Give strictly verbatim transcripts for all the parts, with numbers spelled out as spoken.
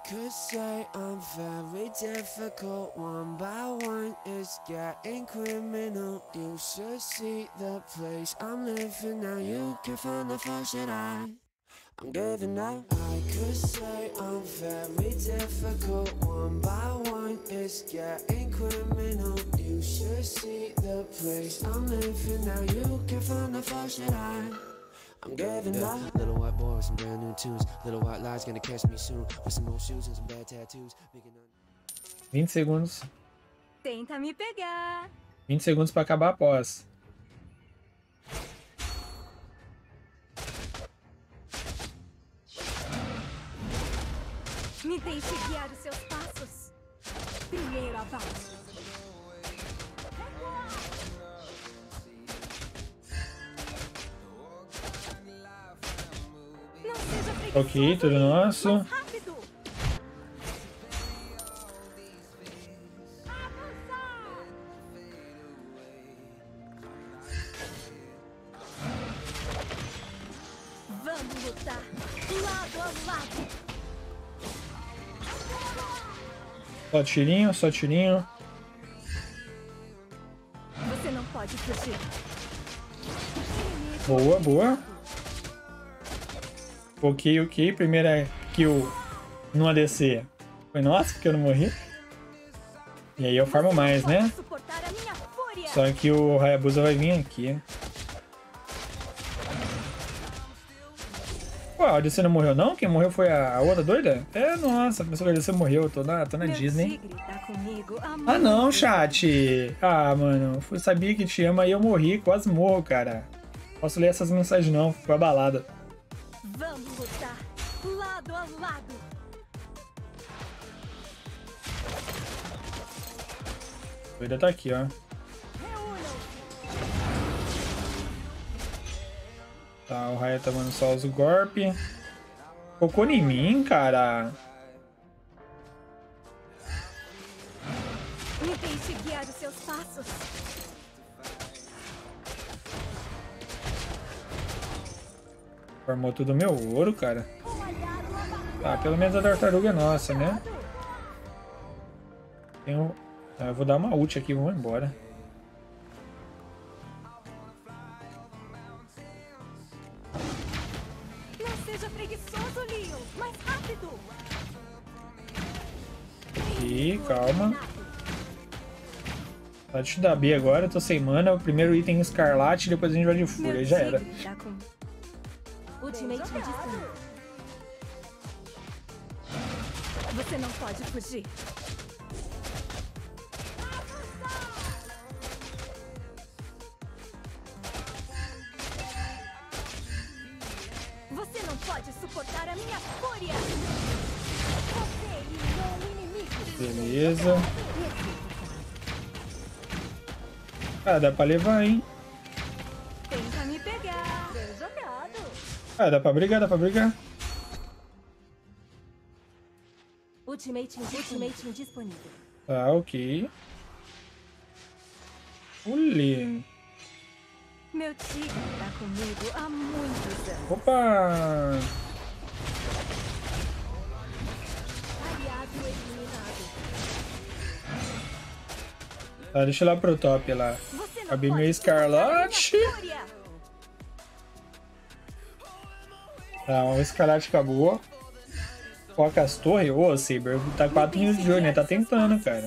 could say I'm very difficult. One by one, it's getting criminal. You should see the place I'm living now. You can find the first that I I'm giving up. I could say I'm very difficult. One by one, it's getting criminal. You should see the place I'm living now. You can find the first that I I'm giving up. Little white boy with some brand new tunes. Little white lies gonna catch me soon. With some old shoes and some bad tattoos. vinte segundos. Tenta me pegar. vinte segundos pra acabar a pós. Me deixe guiar os seus passos. Primeiro abaixo. Ok, tudo nosso. Vamos lutar lado a lado. Só tirinho, só tirinho. Você não pode fugir. Boa, boa. Ok, ok. Primeira kill no A D C. Foi nossa, porque eu não morri. E aí eu farmo mais, né? Só que o Hayabusa vai vir aqui. Pô, a A D C não morreu não? Quem morreu foi a outra doida? É, nossa, a pessoa que a A D C morreu. Eu tô na, tô na Disney. Ah não, chat. Ah, mano. Eu sabia que te ama e eu morri. Quase morro, cara. Posso ler essas mensagens não. Fico abalada. Vamos lutar lado a lado. O doido tá aqui, ó. Tá, o Raya tá mandando só os golpe. Focou em mim, cara. Me deixe guiar os seus passos. Formou tudo meu ouro, cara. Tá, pelo menos a tartaruga é nossa, né? Tenho... Ah, eu vou dar uma ult aqui e vamos embora. Não seja preguiçoso, Leon. Mais rápido. Ih, calma. Tá, deixa eu dar B agora, eu tô sem mana. O primeiro item escarlate, depois a gente vai de fúria. Aí já era. Ultimate disponível. Você não pode fugir. Você não pode suportar a minha fúria. Você eliminou o inimigo. Beleza. Ah, dá pra levar, hein? Tenta me pegar. Bem jogado. Ah, dá pra brigar, dá pra brigar. Ultimate, ultimate indisponível. Tá, ok. Olê. Meu tigre tá comigo há muitos anos. Opa! Aliado eliminado. Tá, deixa eu ir lá pro top lá. Acabei meu escarlate. Tá, o escarlate acabou. Foca as torres. Ô, oh, Saber, tá quatro minutos de jogo, né? Tá tentando, cara.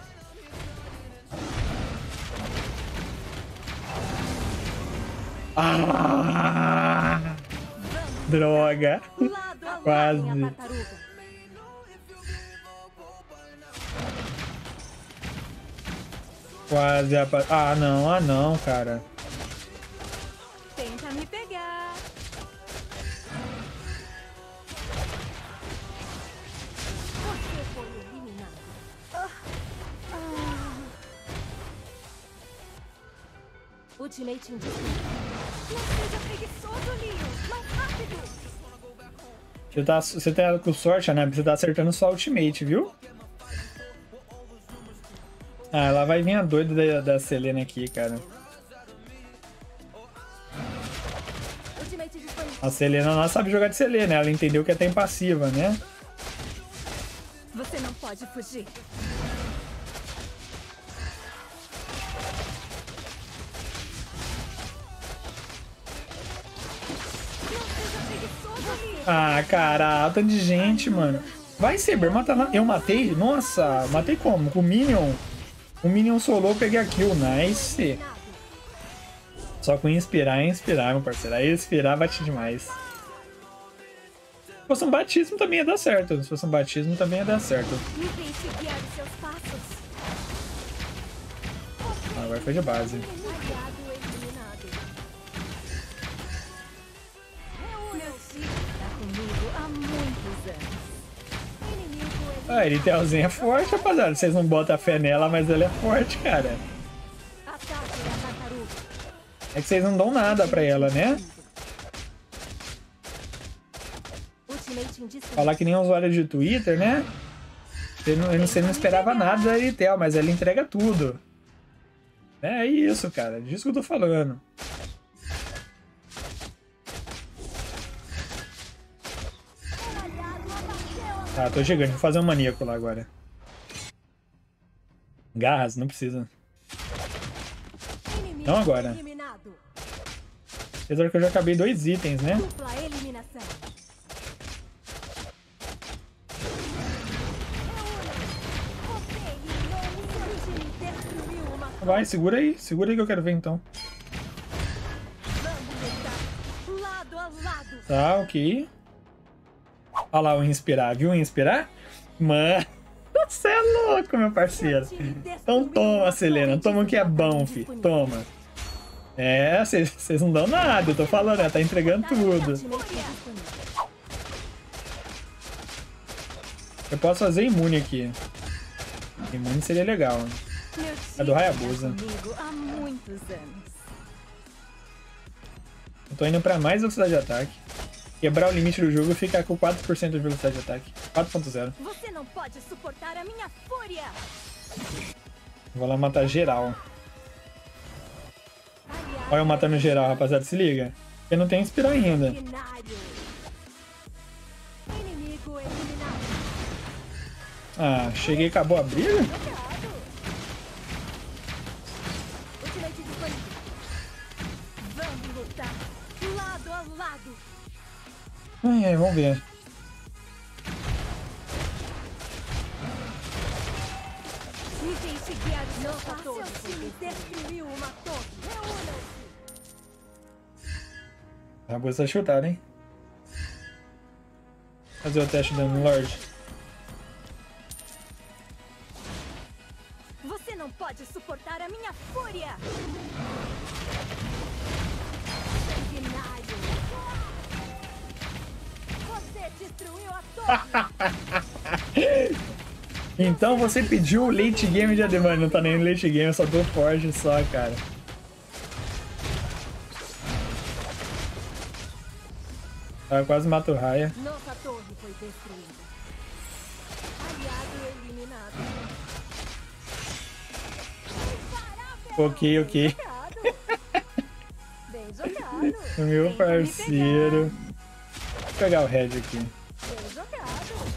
Ah! Droga. Quase. Quase a... Ah, não, ah, não, cara. Tenta me pegar. Você foi eliminado. Ah. Ah. Ultimate indisponível. Não seja preguiçoso, Leon. Mais rápido. Você tá, você tá com sorte, né? Você tá acertando só ultimate, viu? Ah, ela vai vir a doida da, da Selena aqui, cara. A Selena não sabe jogar de Selena, ela entendeu que é tem passiva, né? pode fugir. Ah, cara, tanto de gente, mano. Vai, Saber, mata lá. Eu matei? Nossa, matei como? Com o Minion. O Minion solou, peguei a kill. Nice. Só com inspirar e inspirar, meu parceiro. Aí inspirar bate demais. Se fosse um batismo também ia dar certo. Se fosse um batismo também ia dar certo. Ah, agora foi de base. A Eritelzinha é forte, rapaziada. Vocês não botam fé nela, mas ela é forte, cara. É que vocês não dão nada pra ela, né? Falar que nem usuário de Twitter, né? Você não, você não esperava nada da Eritel, mas ela entrega tudo. É isso, cara. Disso que eu tô falando. Tá, tô chegando. Vou fazer um maníaco lá agora. Garras? Não precisa. Não agora. Apesar que eu já acabei dois itens, né? Vai, segura aí. Segura aí que eu quero ver então. Tá, ok. Olha lá o inspirar. Viu o inspirar? Mano, você é louco, meu parceiro. Então toma, Selena. Toma o que é bom, fi. Toma. É, vocês não dão nada. Eu tô falando, ela tá entregando tudo. Eu posso fazer imune aqui. Imune seria legal. É do Hayabusa. Eu tô indo pra mais velocidade de ataque. Quebrar o limite do jogo e ficar com quatro por cento de velocidade de ataque. quatro ponto zero. Você não pode suportar a minha fúria. Vou lá matar geral. Olha eu matando geral, rapaziada. Se liga. Eu não tenho inspirar ainda. Ah, cheguei e acabou a briga? Ai, ai, vamos ver. A boa está chutada, hein? Fazer o teste dando Lorde. Você não pode suportar a minha fúria. Você destruiu a torre. Então você pediu o late game de Ademar. Não tá nem no late game, eu só tô forte só, cara. Ah, quase mato o Raya. Nossa torre foi destruída. Aliado eliminado. Ok, ok. Bem jogado. Meu parceiro. Vou pegar o Red aqui. Bem jogado.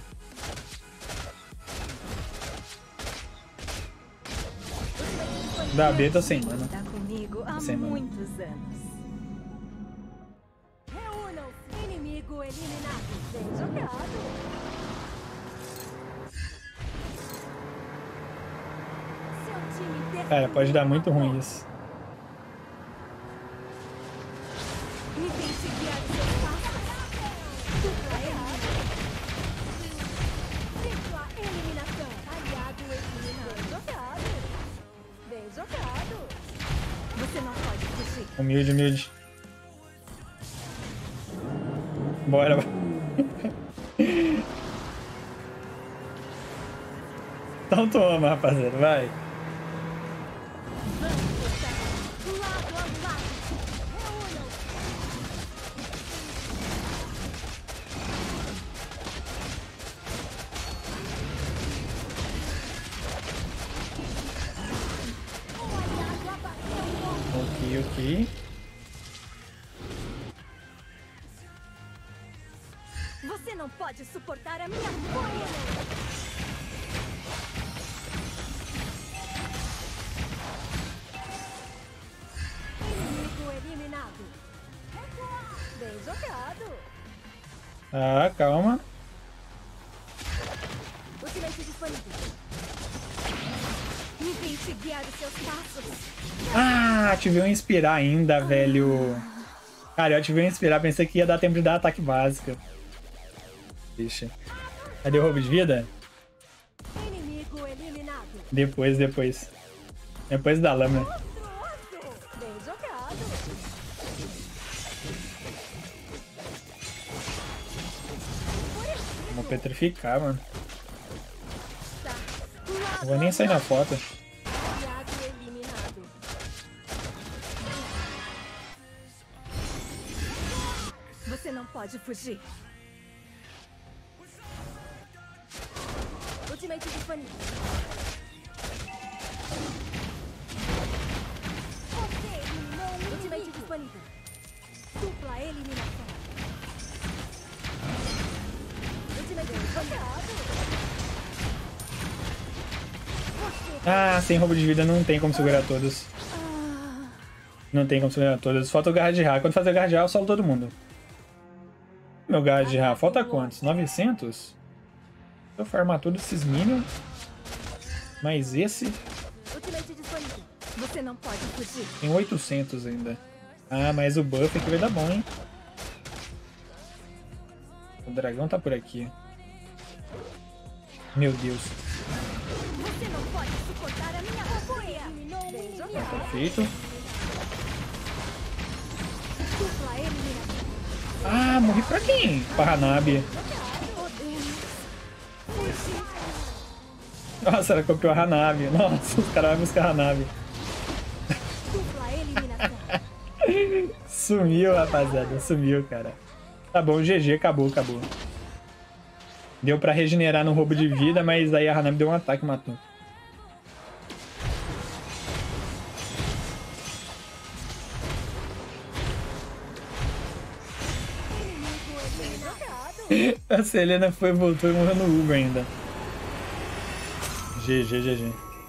Da B tô sem mana. Tá comigo há Sem mana. muitos anos. Reúnam-se. Inimigo eliminado. Bem jogado. Seu time Cara, pode dar muito ruim isso. Me deixe guiar seus passos. Dupla eliminação. Tripla eliminação. Aliado eliminado. Bem jogado. Bem jogado. Você não pode fugir. Humilde, humilde. Bora. Então toma, rapaziada, vai. Vamos lutar. Lado a lado. Reúnam-se. Um aliado abateu o outro. Ok, ok. Você não pode suportar a minha fúria. Ah, calma. Ah, ativei um inspirar ainda, velho. Cara, eu ativei um inspirar, pensei que ia dar tempo de dar ataque básico. Deixa. Cadê o roubo de vida? Depois, depois. Depois da lâmina. Vou petrificar, mano. Não vou nem sair na foto. Você não pode fugir. Ultimate disponível. Você eliminou um Ultimate disponível. Dupla eliminação. Ultimate disponível. Ah, sem roubo de vida não tem como segurar todos. Não tem como segurar todos. Falta o garra de Ra. Quando fazer o garra de Ra, eu solo todo mundo. Meu garra de Ra, falta quantos? novecentos? Se eu farmar todos esses minions. Mais esse. Você não pode fugir. Tem oitocentos ainda. Ah, mas o buff aqui vai dar bom, hein? O dragão tá por aqui. Meu Deus. Você não pode suportar a minha apoia. Perfeito. Ah, morri pra quem? Pra Hanabi. Nossa, ela copiou a Hanabi. Nossa, os caras vão buscar a Hanabi. Sumiu, rapaziada. Sumiu, cara. Tá bom, G G. Acabou, acabou. Deu pra regenerar no roubo de vida, mas aí a Hanabi deu um ataque e matou. A Selena foi, voltou e morreu no Uber ainda. G G, G G.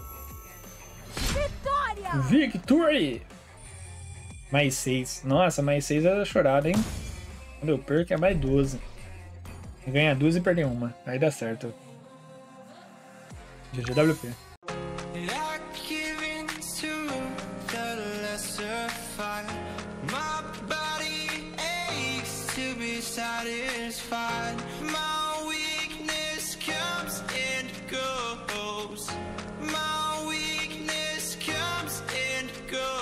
Vitória! Victory! Mais seis. Nossa, mais seis é chorada, hein? Quando eu perco é mais doze. Ganha duas e perder uma. Aí dá certo. G G W P. Satisfied, my weakness comes and goes. My weakness comes and goes.